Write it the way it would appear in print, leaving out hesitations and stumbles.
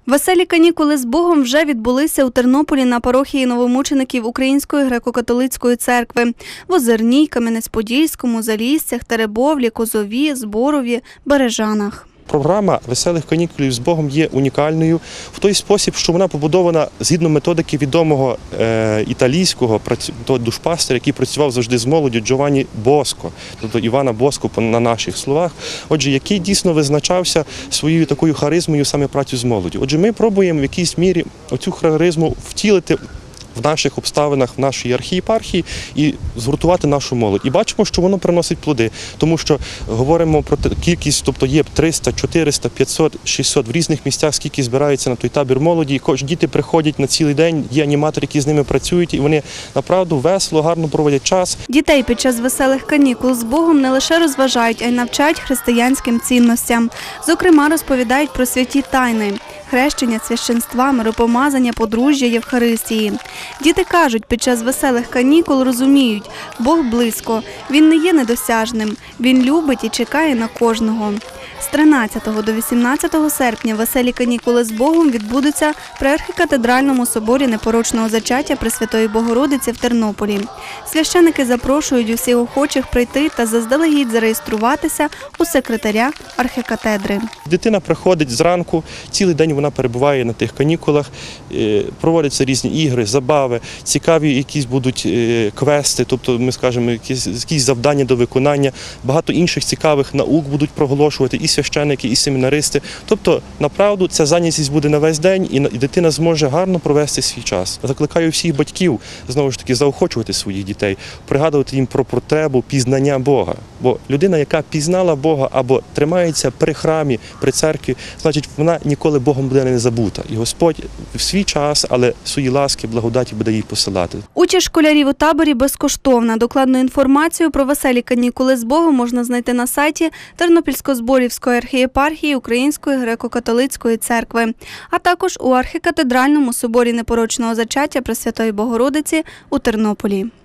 Веселі канікули з Богом вже відбулися у Тернополі на парохії новомучеників Української греко-католицької церкви в Озерній, Кам'янець-Подільському, Заліссях, Теребовлі, Козові, Зборові, Бережанах. Програма «Веселих канікулів з Богом» є унікальною в той спосіб, що вона побудована згідно методики відомого італійського душпастера, який працював завжди з молоддю, Джованні Боско, тобто Івана Боско на наших словах, отже, який дійсно визначався своєю такою харизмою саме працю з молоддю. Отже, ми пробуємо в якійсь мірі оцю харизму втілити в наших обставинах, в нашій архієпархії і згуртувати нашу молодь. І бачимо, що воно приносить плоди, тому що говоримо про кількість, тобто є 300, 400, 500, 600 в різних місцях, скільки збирається на той табір молоді. Діти приходять на цілий день, є аніматори, які з ними працюють, і вони направду весело, гарно проводять час. Дітей під час веселих канікул з Богом не лише розважають, а й навчають християнським цінностям. Зокрема, розповідають про святі тайни – хрещення, священства, миропомазання, подружжя, Євхаристії. Діти кажуть, під час веселих канікул розуміють – Бог близько, Він не є недосяжним, Він любить і чекає на кожного. З 13 до 18 серпня веселі канікули з Богом відбудуться при архікатедральному соборі Непорочного зачаття Пресвятої Богородиці в Тернополі. Священики запрошують усіх охочих прийти та заздалегідь зареєструватися у секретаря архікатедри. Дитина приходить зранку, цілий день вона перебуває на тих канікулах, проводяться різні ігри, забави, цікаві якісь будуть квести, тобто, ми скажемо, якісь завдання до виконання, багато інших цікавих наук будуть проголошувати і священики, і семінаристи. Тобто, направду, ця зайнятість буде на весь день, і дитина зможе гарно провести свій час. Закликаю всіх батьків, знову ж таки, заохочувати своїх дітей, пригадувати їм про потребу пізнання Бога. Бо людина, яка пізнала Бога або тримається при храмі, при церкві, значить, вона ніколи Богом буде не забута. І Господь в свій час, але свої ласки, благодаті буде їй посилати. Участь школярів у таборі безкоштовна. Докладну інформацію про веселі канікули з Богом можна знайти на сайті Тернопільсько-Зборівської архієпархії Української греко-католицької церкви, а також у архікатедральному соборі Непорочного зачаття Пресвятої Богородиці у Тернополі.